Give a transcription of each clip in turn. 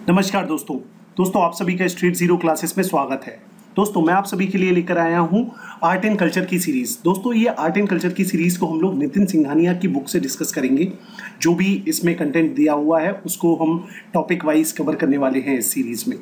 नमस्कार दोस्तों आप सभी का स्ट्रीट जीरो क्लासेस में स्वागत है। दोस्तों मैं आप सभी के लिए लेकर आया हूं आर्ट एंड कल्चर की सीरीज। दोस्तों ये आर्ट एंड कल्चर की सीरीज को हम लोग नितिन सिंघानिया की बुक से डिस्कस करेंगे। जो भी इसमें कंटेंट दिया हुआ है उसको हम टॉपिक वाइज कवर करने वाले हैं इस सीरीज में।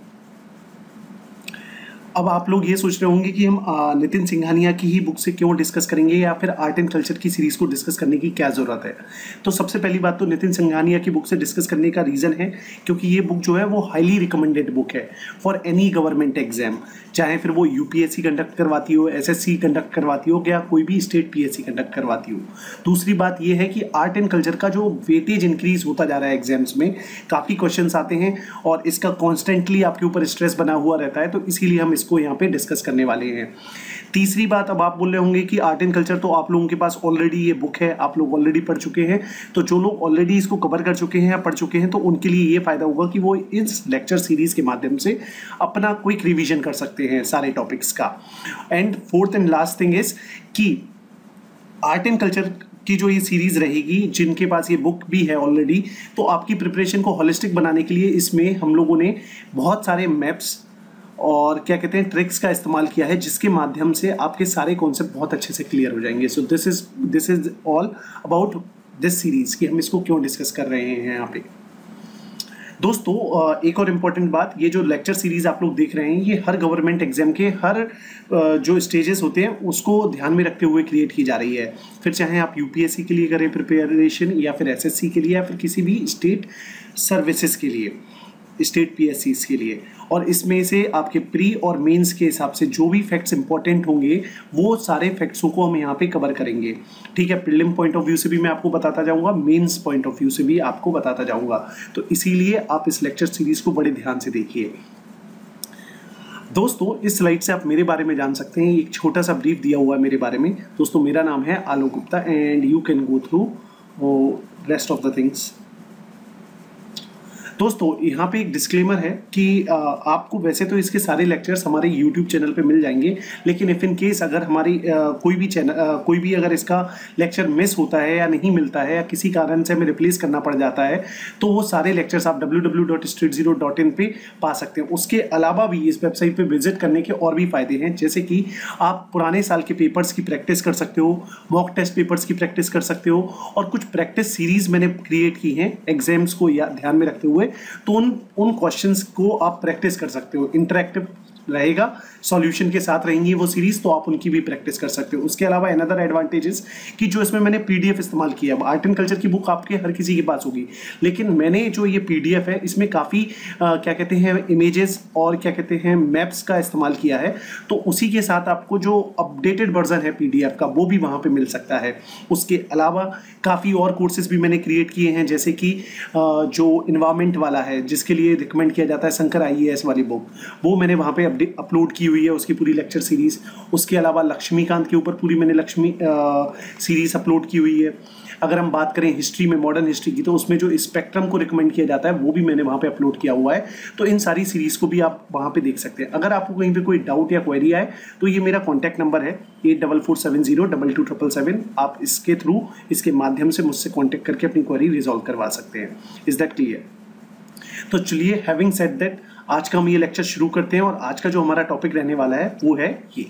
अब आप लोग ये सोच रहे होंगे कि हम नितिन सिंघानिया की ही बुक से क्यों डिस्कस करेंगे या फिर आर्ट एंड कल्चर की सीरीज़ को डिस्कस करने की क्या ज़रूरत है। तो सबसे पहली बात तो नितिन सिंघानिया की बुक से डिस्कस करने का रीज़न है क्योंकि ये बुक जो है वो हाईली रिकमेंडेड बुक है फॉर एनी गवर्नमेंट एग्जाम, चाहे फिर वो यूपीएससी कंडक्ट करवाती हो, एसएससी कंडक्ट करवाती हो या कोई भी स्टेट पीएससी कंडक्ट करवाती हो। दूसरी बात ये है कि आर्ट एंड कल्चर का जो वेटेज इंक्रीज होता जा रहा है एग्जाम्स में, काफ़ी क्वेश्चंस आते हैं और इसका कॉन्स्टेंटली आपके ऊपर स्ट्रेस बना हुआ रहता है, तो इसीलिए हम इसको यहाँ पे डिस्कस करने वाले हैं। तीसरी बात, अब आप बोल रहे होंगे कि आर्ट एंड कल्चर तो आप लोगों के पास ऑलरेडी ये बुक है, आप लोग ऑलरेडी पढ़ चुके हैं, तो जो लोग ऑलरेडी इसको कवर कर चुके हैं या पढ़ चुके हैं तो उनके लिए ये फायदा होगा कि वो इस लेक्चर सीरीज के माध्यम से अपना क्विक रिवीजन कर सकते हैं सारे टॉपिक्स का। And fourth and last thing is कि आर्ट एंड कल्चर की जो ये सीरीज रहेगी, जिनके पास ये बुक भी है ऑलरेडी, तो आपकी प्रिपरेशन को होलिस्टिक बनाने के लिए इसमें हम लोगों ने बहुत सारे मैप्स और क्या कहते हैं ट्रिक्स का इस्तेमाल किया है, जिसके माध्यम से आपके सारे कॉन्सेप्ट बहुत अच्छे से क्लियर हो जाएंगे। So this is all about this series कि हम इसको क्यों डिस्कस कर रहे हैं यहाँ पे। दोस्तों एक और इम्पॉर्टेंट बात, ये जो लेक्चर सीरीज आप लोग देख रहे हैं ये हर गवर्नमेंट एग्जाम के हर जो स्टेजेस होते हैं उसको ध्यान में रखते हुए क्रिएट की जा रही है। फिर चाहे आप यूपीएससी के लिए करें प्रिपरेशन या फिर एसएससी के लिए या फिर किसी भी स्टेट सर्विसेज के लिए, स्टेट पीएससीज के लिए। और इसमें से आपके प्री और मेंस के हिसाब से जो भी फैक्ट्स इंपॉर्टेंट होंगे वो सारे फैक्ट्सों को हम यहाँ पे कवर करेंगे। ठीक है, प्रीलिम पॉइंट ऑफ व्यू से भी मैं आपको बताता जाऊँगा, मेंस पॉइंट ऑफ व्यू से भी आपको बताता जाऊँगा। तो इसीलिए आप इस लेक्चर सीरीज को बड़े ध्यान से देखिए। दोस्तों इस स्लाइड से आप मेरे बारे में जान सकते हैं, एक छोटा सा ब्रीफ दिया हुआ है मेरे बारे में। दोस्तों मेरा नाम है Alok Gupta and you can go through rest of the things. दोस्तों यहाँ पे एक डिस्क्लेमर है कि आपको वैसे तो इसके सारे लेक्चर्स हमारे YouTube चैनल पे मिल जाएंगे, लेकिन इफ़ इन केस अगर हमारी कोई भी अगर इसका लेक्चर मिस होता है या नहीं मिलता है या किसी कारण से हमें रिप्लेस करना पड़ जाता है तो वो सारे लेक्चर्स आप www.straightzero.in पे पा सकते हैं। उसके अलावा भी इस वेबसाइट पे विजिट करने के और भी फ़ायदे हैं, जैसे कि आप पुराने साल के पेपर्स की प्रैक्टिस कर सकते हो, मॉक टेस्ट पेपर्स की प्रैक्टिस कर सकते हो, और कुछ प्रैक्टिस सीरीज़ मैंने क्रिएट की हैं एग्जाम्स को ध्यान में रखते हुए, तो उन क्वेश्चंस को आप प्रैक्टिस कर सकते हो। इंटरैक्टिव रहेगा, सॉल्यूशन के साथ रहेंगी वो सीरीज, तो आप उनकी भी प्रैक्टिस कर सकते हो। उसके अलावा अनदर एडवांटेजेस कि जो इसमें मैंने पीडीएफ इस्तेमाल किया। अब आर्ट एंड कल्चर की बुक आपके हर किसी के पास होगी, लेकिन मैंने जो ये पीडीएफ है इसमें काफ़ी क्या कहते हैं इमेजेस और क्या कहते हैं मैप्स का इस्तेमाल किया है, तो उसी के साथ आपको जो अपडेटेड वर्जन है पीडीएफ का वो भी वहाँ पर मिल सकता है। उसके अलावा काफ़ी और कोर्सेज भी मैंने क्रिएट किए हैं, जैसे कि जो इन्वायरमेंट वाला है जिसके लिए रिकमेंड किया जाता है शंकर आईएएस वाली बुक, वो मैंने वहाँ पे अपलोड की हुई है उसकी पूरी लेक्चर सीरीज। उसके अलावा लक्ष्मीकांत के ऊपर पूरी मैंने लक्ष्मी सीरीज अपलोड की हुई है। अगर हम बात करें हिस्ट्री में, मॉडर्न हिस्ट्री की, तो उसमें जो स्पेक्ट्रम को रिकमेंड किया जाता है वो भी मैंने वहाँ पे अपलोड किया हुआ है। तो इन सारी सीरीज़ को भी आप वहाँ पे देख सकते हैं। अगर आपको कहीं पे कोई डाउट या क्वेरी आए तो ये मेरा कॉन्टैक्ट नंबर है 8447022777। आप इसके थ्रू, इसके माध्यम से मुझसे कॉन्टैक्ट करके अपनी क्वेरी रिजॉल्व करवा सकते हैं। Is that clear? तो चलिए, हैविंग सेड दैट, आज का हम ये लेक्चर शुरू करते हैं और आज का जो हमारा टॉपिक रहने वाला है वो है ये।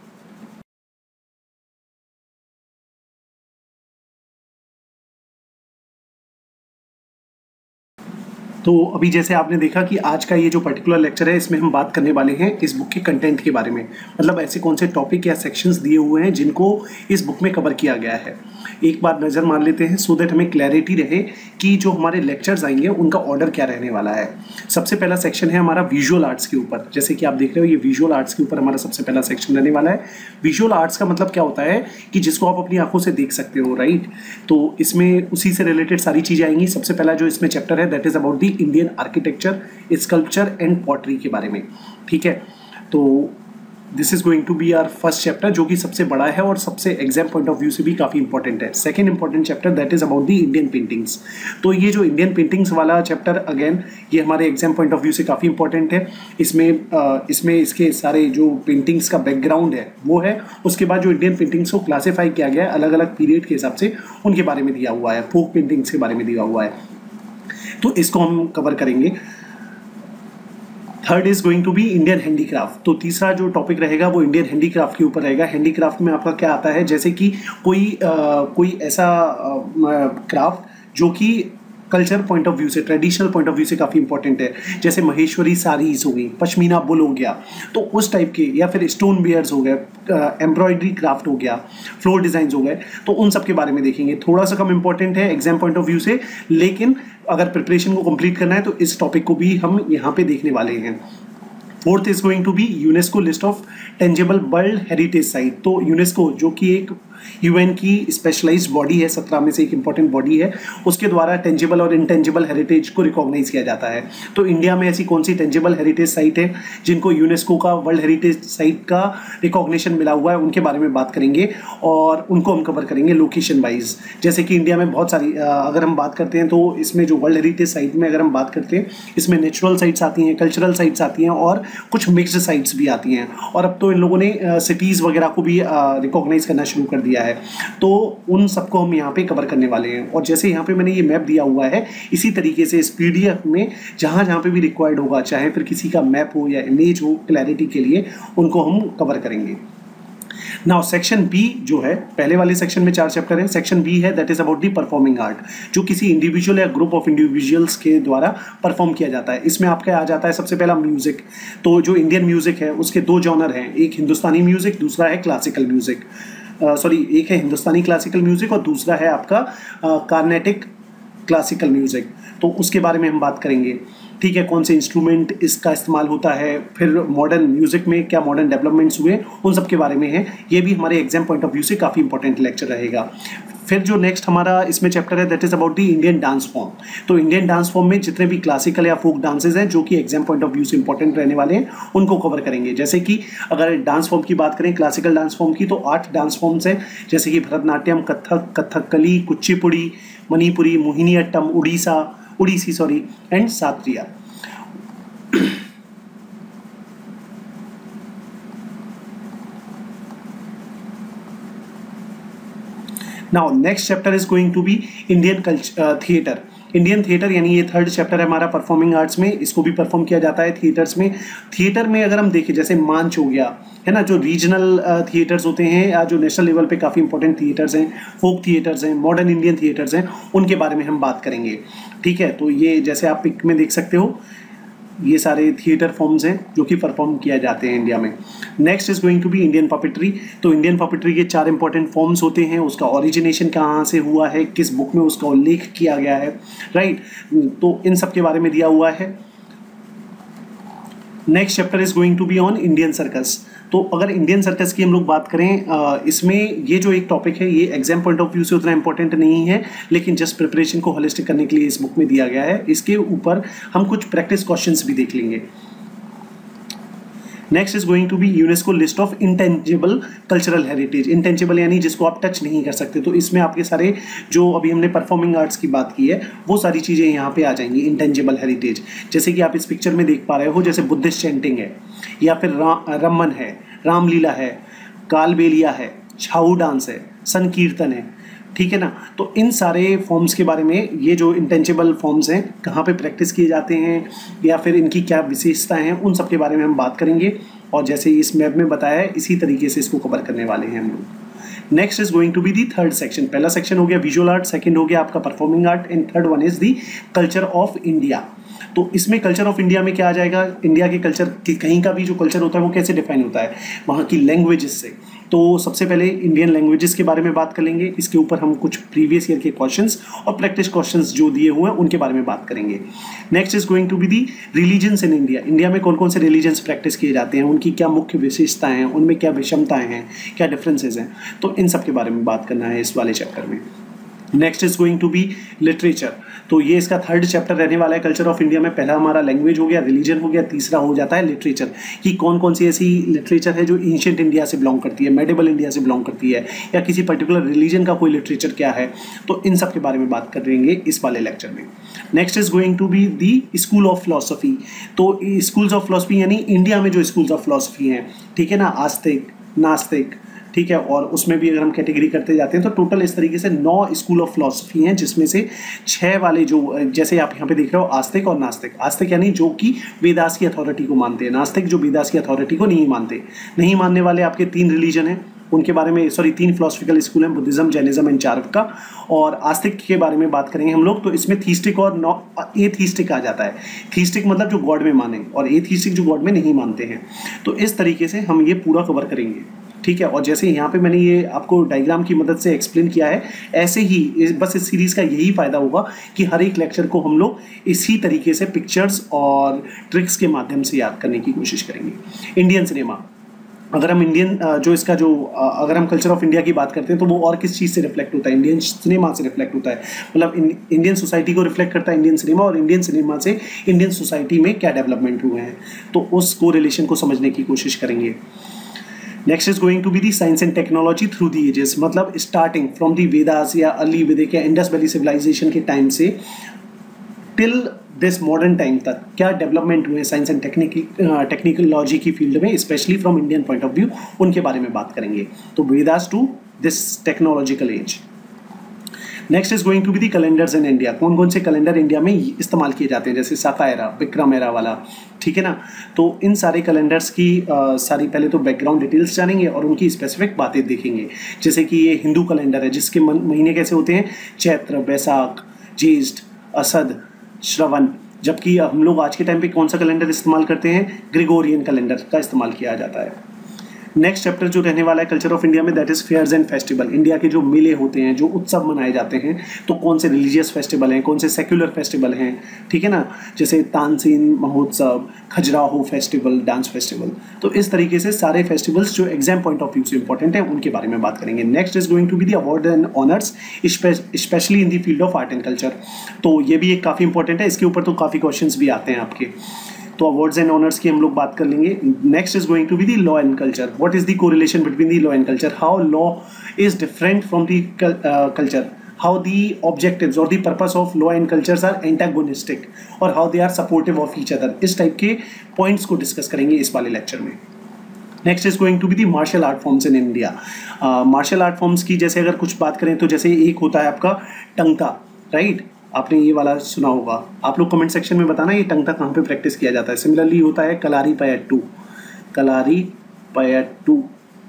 तो अभी जैसे आपने देखा कि आज का ये जो पर्टिकुलर लेक्चर है इसमें हम बात करने वाले हैं इस बुक के कंटेंट के बारे में, मतलब ऐसे कौन से टॉपिक या सेक्शंस दिए हुए हैं जिनको इस बुक में कवर किया गया है। एक बार नज़र मार लेते हैं सो दैट हमें क्लैरिटी रहे कि जो हमारे लेक्चर्स आएंगे उनका ऑर्डर क्या रहने वाला है। सबसे पहला सेक्शन है हमारा विजुअल आर्ट्स के ऊपर। जैसे कि आप देख रहे हो ये विजुअल आर्ट्स के ऊपर हमारा सबसे पहला सेक्शन रहने वाला है। विजुअल आर्ट्स का मतलब क्या होता है कि जिसको आप अपनी आंखों से देख सकते हो, राइट। तो इसमें उसी से रिलेटेड सारी चीज़ें आएंगी। सबसे पहला जो इसमें चैप्टर है that is about the Indian architecture, sculpture and pottery के बारे में। ठीक है, तो this is going to be our first chapter, जो कि सबसे बड़ा है और सबसे एग्जाम पॉइंट ऑफ व्यू से भी काफ़ी इंपॉर्टेंट है। Second important chapter that is about the Indian paintings. तो ये जो इंडियन पेंटिंग्स वाला चैप्टर, अगेन ये हमारे एग्जाम पॉइंट ऑफ व्यू से काफ़ी इंपॉर्टेंट है। इसमें इसके सारे जो पेंटिंग्स का बैकग्राउंड है वो है। उसके बाद जो इंडियन पेंटिंग्स को क्लासीफाई किया गया है अलग अलग पीरियड के हिसाब से, उनके बारे में दिया हुआ है। फोक पेंटिंग्स के बारे में दिया हुआ है, तो इसको हम कवर करेंगे। Third is going to be Indian handicraft. तो तीसरा जो टॉपिक रहेगा वो इंडियन हैंडीक्राफ्ट के ऊपर रहेगा। हैंडीक्राफ्ट में आपका क्या आता है, जैसे कि कोई ऐसा क्राफ्ट जो कि कल्चर पॉइंट ऑफ व्यू से, ट्रेडिशनल पॉइंट ऑफ व्यू से काफ़ी इंपॉर्टेंट है, जैसे महेश्वरी साड़ीज हो गई, पश्मीना बुल हो गया, तो उस टाइप के, या फिर स्टोन बियर्स हो गए, एम्ब्रॉयडरी क्राफ्ट हो गया, फ्लोर डिजाइन हो गए, तो उन सब के बारे में देखेंगे। थोड़ा सा कम इंपॉर्टेंट है एग्जाम पॉइंट ऑफ व्यू से, लेकिन अगर प्रिपरेशन को कंप्लीट करना है तो इस टॉपिक को भी हम यहाँ पे देखने वाले हैं। Fourth is going to be UNESCO list of tangible world heritage site. तो यूनेस्को जो कि एक यूएन की स्पेशलाइज्ड बॉडी है, 17 में से एक इंपॉर्टेंट बॉडी है, उसके द्वारा टेंजेबल और इनटेंजेबल हेरिटेज को रिकॉग्नाइज किया जाता है। तो इंडिया में ऐसी कौन सी टेंजेबल हेरिटेज साइट है जिनको यूनेस्को का वर्ल्ड हेरिटेज साइट का रिकॉग्निशन मिला हुआ है, उनके बारे में बात करेंगे और उनको हम कवर करेंगे लोकेशन वाइज। जैसे कि इंडिया में बहुत सारी अगर हम बात करते हैं तो इसमें जो वर्ल्ड हेरिटेज साइट में अगर हम बात करते हैं, इसमें नेचुरल साइट्स आती हैं, कल्चरल साइट्स आती हैं और कुछ मिक्स्ड साइट्स भी आती हैं। और अब तो इन लोगों ने सिटीज़ वगैरह को भी रिकॉग्नाइज करना शुरू कर दिया है, तो उन सबको हम यहाँ पे कवर करने वाले हैं। और जैसे यहाँ पे मैंने ये मैप दिया हुआ है, इसी तरीके से इस पीडीएफ में जहाँ जहाँ पे भी रिक्वायर्ड होगा, चाहे फिर किसी का मैप हो या इमेज हो क्लैरिटी के लिए, उनको हम कवर करेंगे। नाउ सेक्शन बी जो है, पहले वाले सेक्शन में 4 चैप्टर हैं, सेक्शन बी है that is about the performing art, जो किसी इंडिविजुअल या ग्रुप ऑफ इंडिविजुअल्स के द्वारा परफॉर्म किया जाता है। इसमें आपका आ जाता है सबसे पहला म्यूजिक। तो जो इंडियन म्यूजिक है उसके 2 जॉनर हैं, एक हिंदुस्तानी म्यूजिक, दूसरा है क्लासिकल म्यूजिक। एक है हिंदुस्तानी क्लासिकल म्यूजिक और दूसरा है आपका कार्नेटिक क्लासिकल म्यूजिक। तो उसके बारे में हम बात करेंगे, ठीक है, कौन से इंस्ट्रूमेंट इसका इस्तेमाल होता है, फिर मॉडर्न म्यूजिक में क्या मॉडर्न डेवलपमेंट्स हुए, उन सब के बारे में है। ये भी हमारे एग्जाम पॉइंट ऑफ व्यू से काफ़ी इंपॉर्टेंट लेक्चर रहेगा। फिर जो नेक्स्ट हमारा इसमें चैप्टर है that is about the Indian dance form. तो इंडियन डांस फॉर्म में जितने भी क्लासिकल या फोक डांसेज हैं जो कि एग्जाम पॉइंट ऑफ व्यू से इंपॉर्टेंट रहने वाले हैं, उनको कवर करेंगे। जैसे कि अगर डांस फॉर्म की बात करें, क्लासिकल डांस फॉर्म की, तो 8 डांस फॉर्म्स हैं, जैसे कि Bharatanatyam, Kathak, Kathakali, Kuchipudi, Manipuri, Mohiniyattam, Odissi and Sattriya. Now next chapter is going to be Indian theatre. Indian theatre यानी ये 3rd चैप्टर है हमारा परफॉर्मिंग आर्ट्स में, इसको भी परफॉर्म किया जाता है थिएटर्स में। थिएटर में अगर हम देखें, जैसे मांच हो गया है ना, जो रीजनल थिएटर्स होते हैं या जो नेशनल लेवल पे काफ़ी इंपॉर्टेंट थिएटर्स हैं, फोक थिएटर्स हैं, मॉडर्न इंडियन थिएटर्स हैं, उनके बारे में हम बात करेंगे। ठीक है, तो ये जैसे आप पिक में देख सकते हो, ये सारे थिएटर फॉर्म्स हैं जो कि परफॉर्म किया जाते हैं इंडिया में। Next is going to be Indian puppetry. तो इंडियन पपेट्री के 4 इंपॉर्टेंट फॉर्म्स होते हैं, उसका ओरिजिनेशन कहाँ से हुआ है, किस बुक में उसका उल्लेख किया गया है, राइट, तो इन सब के बारे में दिया हुआ है। Next chapter is going to be on Indian circus. तो अगर इंडियन सर्कस की हम लोग बात करें, इसमें ये जो एक टॉपिक है ये एग्जाम पॉइंट ऑफ व्यू से उतना इंपॉर्टेंट नहीं है, लेकिन जस्ट प्रिपरेशन को होलिस्टिक करने के लिए इस बुक में दिया गया है। इसके ऊपर हम कुछ प्रैक्टिस क्वेश्चंस भी देख लेंगे। Next is going to be UNESCO list of intangible cultural heritage. Intangible यानी जिसको आप टच नहीं कर सकते, तो इसमें आपके सारे जो अभी हमने परफॉर्मिंग आर्ट्स की बात की है वो सारी चीज़ें यहाँ पे आ जाएंगी, इंटेंजिबल हेरिटेज। जैसे कि आप इस पिक्चर में देख पा रहे हो, जैसे बुद्धिस्ट चैंटिंग है, या फिर रमन है, रामलीला है, कालबेलिया है, छाऊ डांस है, संकीर्तन है, ठीक है ना। तो इन सारे फॉर्म्स के बारे में, ये जो इंटेंजिबल फॉर्म्स हैं कहाँ पे प्रैक्टिस किए जाते हैं या फिर इनकी क्या विशेषताएं हैं, उन सब के बारे में हम बात करेंगे। और जैसे इस मैप में बताया है इसी तरीके से इसको कवर करने वाले हैं हम लोग। Next is going to be the 3rd section. पहला सेक्शन हो गया विजुअल आर्ट, सेकंड हो गया आपका performing art and 3rd one is the culture of India. तो इसमें कल्चर ऑफ इंडिया में क्या आ जाएगा, इंडिया के कल्चर की कहीं का भी जो कल्चर होता है वो कैसे डिफाइन होता है, वहाँ की लैंग्वेजेस से। तो सबसे पहले इंडियन लैंग्वेजेस के बारे में बात कर लेंगे, इसके ऊपर हम कुछ प्रीवियस ईयर के क्वेश्चंस और प्रैक्टिस क्वेश्चंस जो दिए हुए हैं उनके बारे में बात करेंगे। Next is going to be the religions in India. India में कौन कौन से रिलीजन्स प्रैक्टिस किए जाते हैं, उनकी क्या मुख्य विशेषताएं हैं, उनमें क्या विषमताएं हैं, क्या डिफरेंसेज हैं, तो इन सब के बारे में बात करना है इस वाले चैप्टर में। Next is going to be literature. तो ये इसका 3rd चैप्टर रहने वाला है कल्चर ऑफ इंडिया में। पहला हमारा लैंग्वेज हो गया, रिलीजन हो गया, तीसरा हो जाता है लिटरेचर, कि कौन कौन सी ऐसी लिटरेचर है जो एंशिएंट इंडिया से बिलोंग करती है, मेडिवल इंडिया से बिलोंग करती है, या किसी पर्टिकुलर रिलीजन का कोई लिटरेचर क्या है, तो इन सब के बारे में बात करेंगे इस वाले लेक्चर में। Next is going to be the school of philosophy. तो स्कूल्स ऑफ फिलोसफी यानी इंडिया में जो स्कूल्स ऑफ फिलोसफी हैं, ठीक है ना, आस्तिक, नास्तिक, ठीक है, और उसमें भी अगर हम कैटेगरी करते जाते हैं तो टोटल इस तरीके से 9 स्कूल ऑफ फिलॉसफी हैं, जिसमें से 6 वाले जो जैसे आप यहाँ पे देख रहे हो आस्तिक और नास्तिक। आस्तिक यानी जो कि वेदास की अथॉरिटी को मानते हैं, नास्तिक जो वेदास की अथॉरिटी को नहीं मानते। नहीं मानने वाले आपके 3 रिलीजन हैं, उनके बारे में 3 फिलोसफिकल स्कूल हैं, बुद्धिज्म, जैनिज्म एंड चार्वाका। और आस्तिक के बारे में बात करेंगे हम लोग तो इसमें थीस्टिक और एथीस्टिक आ जाता है। थीस्टिक मतलब जो गॉड में माने और एथीस्टिक जो गॉड में नहीं मानते हैं। तो इस तरीके से हम ये पूरा कवर करेंगे, ठीक है। और जैसे यहाँ पे मैंने ये आपको डायग्राम की मदद से एक्सप्लेन किया है, ऐसे ही बस इस सीरीज़ का यही फ़ायदा होगा कि हर एक लेक्चर को हम लोग इसी तरीके से पिक्चर्स और ट्रिक्स के माध्यम से याद करने की कोशिश करेंगे। इंडियन सिनेमा, अगर हम अगर हम कल्चर ऑफ इंडिया की बात करते हैं तो वो और किस चीज़ से रिफ्लेक्ट होता है? इंडियन सिनेमा से रिफ्लेक्ट होता है। मतलब इंडियन सोसाइटी को रिफ्लेक्ट करता है इंडियन सिनेमा, और इंडियन सिनेमा से इंडियन सोसाइटी में क्या डेवलपमेंट हुए हैं, तो उस को रिलेशन को समझने की कोशिश करेंगे। Next is going to be the science and technology through the ages, मतलब स्टार्टिंग फ्रॉम दी वेदास या अर्ली वैदिक या इंडस वैली सिविलाइजेशन के टाइम से टिल दिस मॉडर्न टाइम तक क्या डेवलपमेंट हुए साइंस एंड टेक्निकलॉजी की फील्ड में, specially from Indian point of view, उनके बारे में बात करेंगे। तो Vedas to this technological age. Next is going to be the calendars in India, कौन कौन से कैलेंडर इंडिया में इस्तेमाल किए जाते हैं, जैसे साका एरा, विक्रम एरा वाला, ठीक है ना। तो इन सारे कैलेंडर्स की सारी पहले तो बैकग्राउंड डिटेल्स जानेंगे और उनकी स्पेसिफिक बातें देखेंगे। जैसे कि ये हिंदू कैलेंडर है जिसके महीने कैसे होते हैं, चैत्र, बैसाख, ज्येष्ठ, असद, श्रवण। जबकि हम लोग आज के टाइम पे कौन सा कैलेंडर इस्तेमाल करते हैं, ग्रेगोरियन कैलेंडर का इस्तेमाल किया जाता है। नेक्स्ट चैप्टर जो रहने वाला है कल्चर ऑफ इंडिया में, that is fairs and festival. India के जो मेले होते हैं, जो उत्सव मनाए जाते हैं, तो कौन से रिलीजियस फेस्टिवल हैं, कौन से सेक्युलर फेस्टिवल हैं, ठीक है ना, जैसे तानसेन महोत्सव, खजुराहो फेस्टिवल, डांस फेस्टिवल। तो इस तरीके से सारे फेस्टिवल्स जो एग्जाम पॉइंट ऑफ व्यू से इंपॉर्टेंट है उनके बारे में बात करेंगे। Next is going to be the award and honours specially in the field of art and culture. तो ये भी एक काफ़ी इंपॉर्टेंट है, इसके ऊपर तो काफ़ी क्वेश्चंस भी आते हैं आपके। तो अवार्ड्स एंड ऑनर्स की हम लोग बात कर लेंगे। Next is going to be the law and culture, what is the correlation between the law and culture, how law is different from the culture, how the objectives or the purpose of law and cultures are antagonistic और how they are supportive of each other। इस type के points को discuss करेंगे इस वाले lecture में। Next is going to be the martial art forms in India. Martial art forms की जैसे अगर कुछ बात करें तो जैसे एक होता है आपका टंगता, राइट, आपने ये वाला सुना होगा। आप लोग कमेंट सेक्शन में बताना ये टंगता कहाँ पे प्रैक्टिस किया जाता है। सिमिलरली होता है कलारी पयट्टू, कलारी पयट्टू।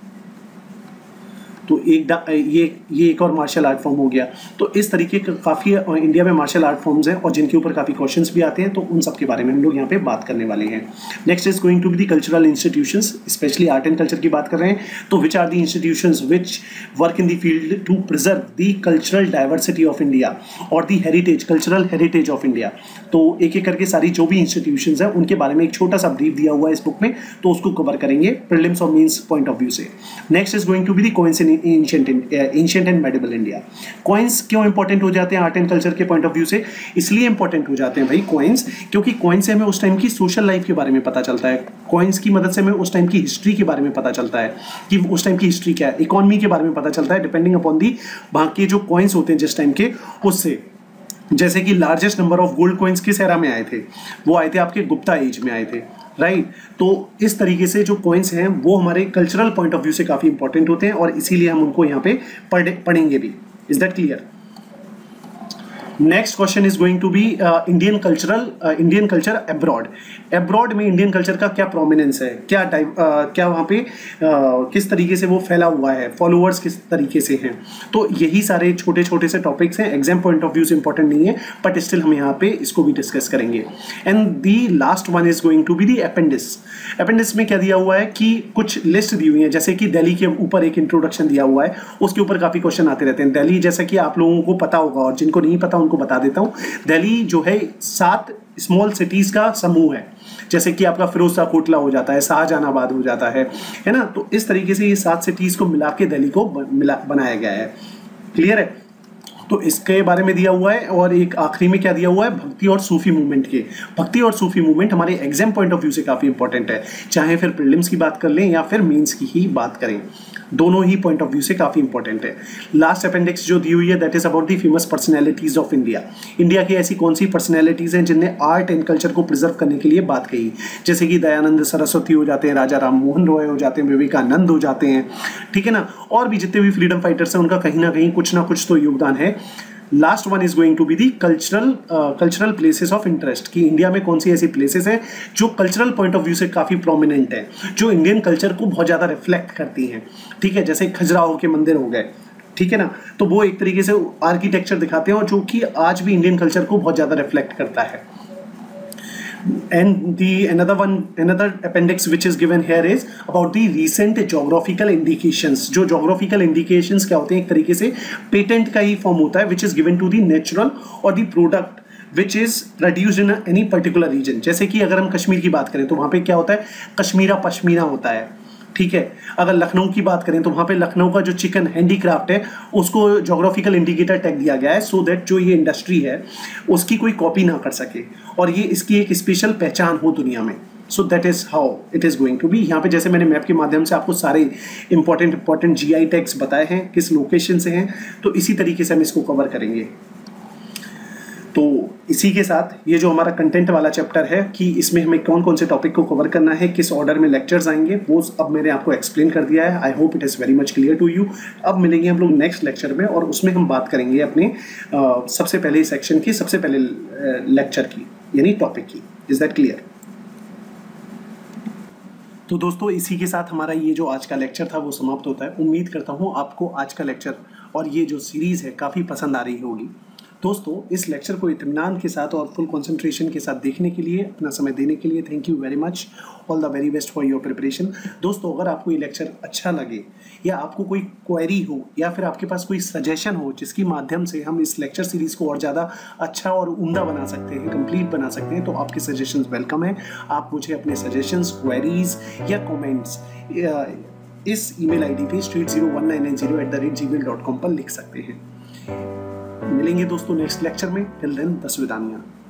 तो ये एक और मार्शल आर्ट फॉर्म हो गया। तो इस तरीके का काफ़ी इंडिया में मार्शल आर्ट फॉर्म्स हैं और जिनके ऊपर काफ़ी क्वेश्चंस भी आते हैं, तो उन सब के बारे में हम लोग यहाँ पे बात करने वाले हैं। Next is going to be the cultural institutions, specially art and culture की बात कर रहे हैं तो which are the institutions which work in the field to preserve the cultural diversity of India और the heritage, cultural heritage of India. तो एक एक करके सारी जो भी इंस्टीट्यूशंस हैं उनके बारे में एक छोटा सा ब्रीफ दिया हुआ है इस बुक में, तो उसको कवर करेंगे प्रीलिम्स और मेंस पॉइंट ऑफ व्यू से। Next is going to be the coins in ancient and medieval India. Coins क्यों इंपॉर्टेंट हो जाते हैं आर्ट एंड कल्चर के पॉइंट ऑफ व्यू से? इसलिए इंपॉर्टेंट हो जाते हैं भाई कॉइन्स, क्योंकि कॉइन्स से हमें उस टाइम की सोशल लाइफ के बारे में पता चलता है। कॉइन्स की मदद से हमें उस टाइम की हिस्ट्री के बारे में पता चलता है कि उस टाइम की हिस्ट्री क्या है, इकोनॉमी के बारे में पता चलता है डिपेंडिंग अपॉन दी वहाँ के जो कॉइन्स होते हैं जिस टाइम के, उससे। जैसे कि largest number of gold coins किस एरा में आए थे, वो आए थे आपके गुप्ता एज में आए थे, राइट। तो इस तरीके से जो कॉइन्स हैं वो हमारे कल्चरल पॉइंट ऑफ व्यू से काफ़ी इंपॉर्टेंट होते हैं और इसीलिए हम उनको यहाँ पे पढ़ेंगे भी। Is that clear? Next question is going to be Indian culture abroad. Abroad में इंडियन कल्चर का क्या प्रोमिनेंस है, क्या वहाँ पे किस तरीके से वो फैला हुआ है, फॉलोअर्स किस तरीके से हैं। तो यही सारे छोटे छोटे से टॉपिक्स हैं, एग्जाम पॉइंट ऑफ व्यू से इंपॉर्टेंट नहीं है, बट स्टिल हम यहाँ पे इसको भी डिस्कस करेंगे। And the last one is going to be the appendix. Appendix में क्या दिया हुआ है कि कुछ लिस्ट दी हुई है, जैसे कि दिल्ली के ऊपर एक इंट्रोडक्शन दिया हुआ है, उसके ऊपर काफ़ी क्वेश्चन आते रहते हैं। दिल्ली जैसा कि आप लोगों को पता होगा और जिनको नहीं पता उनको बता देता हूँ, दिल्ली जो है 7 स्मॉल सिटीज़ का समूह है। जैसे कि आपका फिरोजशाह कोटला हो जाता है, शाहजहानाबाद हो जाता है ना। तो इस तरीके से ये 7 सिटीज़ को मिला के दिल्ली को बनाया गया है। क्लियर है? तो इसके बारे में दिया हुआ है। और एक आखिरी में क्या दिया हुआ है, भक्ति और सूफी मूवमेंट के। भक्ति और सूफी मूवमेंट हमारे एग्जाम पॉइंट ऑफ व्यू से काफी इंपॉर्टेंट है, चाहे फिर प्रीलिम्स की बात कर लें या फिर मेंस की ही बात करें, दोनों ही पॉइंट ऑफ व्यू से काफी इंपॉर्टेंट है। लास्ट अपेंडिक्स जो दी हुई है that is about the famous personalities of India. India की ऐसी कौन सी पर्सनैलिटीज हैं जिनने आर्ट एंड कल्चर को प्रिजर्व करने के लिए बात कही, जैसे कि दयानंद सरस्वती हो जाते हैं, राजा राम मोहन रॉय हो जाते हैं, विवेकानंद हो जाते हैं, ठीक है ना। और भी जितने भी फ्रीडम फाइटर्स हैं उनका कहीं ना कुछ तो योगदान है। Last one is going to be the cultural places of interest, कि इंडिया में कौन सी ऐसी प्लेसेस हैं जो कल्चरल पॉइंट ऑफ व्यू से काफी प्रोमिनेंट है, जो इंडियन कल्चर को बहुत ज्यादा रिफ्लेक्ट करती हैं, ठीक है। जैसे खजुराहो के मंदिर हो गए, ठीक है ना, तो वो एक तरीके से आर्किटेक्चर दिखाते हैं और जो कि आज भी इंडियन कल्चर को बहुत ज्यादा रिफ्लेक्ट करता है। And another appendix which is given here is about the recent geographical indications। जो geographical indications क्या होते हैं, एक तरीके से पेटेंट का ही फॉर्म होता है, which is given to the natural or the product which is produced in any particular region। जैसे कि अगर हम कश्मीर की बात करें तो वहाँ पे क्या होता है, कश्मीरा पश्मीना होता है, ठीक है। अगर लखनऊ की बात करें तो वहाँ पे लखनऊ का जो चिकन हैंडीक्राफ्ट है उसको जोग्राफिकल इंडिकेटर टैग दिया गया है, सो दैट जो ये इंडस्ट्री है उसकी कोई कॉपी ना कर सके और ये इसकी एक स्पेशल पहचान हो दुनिया में। So that is how it is going to be. यहाँ पे जैसे मैंने मैप के माध्यम से आपको सारे इंपॉर्टेंट GI टैग्स बताए हैं किस लोकेशन से हैं, तो इसी तरीके से हम इसको कवर करेंगे। तो इसी के साथ ये जो हमारा कंटेंट वाला चैप्टर है कि इसमें हमें कौन कौन से टॉपिक को कवर करना है, किस ऑर्डर में लेक्चर्स आएंगे, वो अब मैंने आपको एक्सप्लेन कर दिया है। I hope it is very much clear to you. अब मिलेंगे हम लोग नेक्स्ट लेक्चर में और उसमें हम बात करेंगे अपने सबसे पहले सेक्शन की, सबसे पहले लेक्चर की, यानी टॉपिक की। Is that clear? तो दोस्तों इसी के साथ हमारा ये जो आज का लेक्चर था वो समाप्त होता है। उम्मीद करता हूँ आपको आज का लेक्चर और ये जो सीरीज़ है काफ़ी पसंद आ रही होगी। दोस्तों इस लेक्चर को इत्मीनान के साथ और फुल कंसंट्रेशन के साथ देखने के लिए, अपना समय देने के लिए thank you very much. All the very best for your preparation. दोस्तों अगर आपको ये लेक्चर अच्छा लगे या आपको कोई क्वेरी हो या फिर आपके पास कोई सजेशन हो जिसकी माध्यम से हम इस लेक्चर सीरीज़ को और ज़्यादा अच्छा और उम्दा बना सकते हैं, कंप्लीट बना सकते हैं, तो आपके सजेशंस वेलकम है। आप मुझे अपने सजेशंस, क्वेरीज या कमेंट्स इस ईमेल आईडी पे straightzero1990@gmail.com पर लिख सकते हैं। मिलेंगे दोस्तों नेक्स्ट लेक्चर में। टिल देन, बस विदानिया।